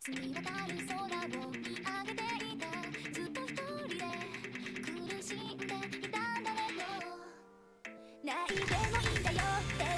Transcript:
澄み渡る空を見上げていた。ずっと一人で苦しんでいたんだねと。泣いてもいいんだよって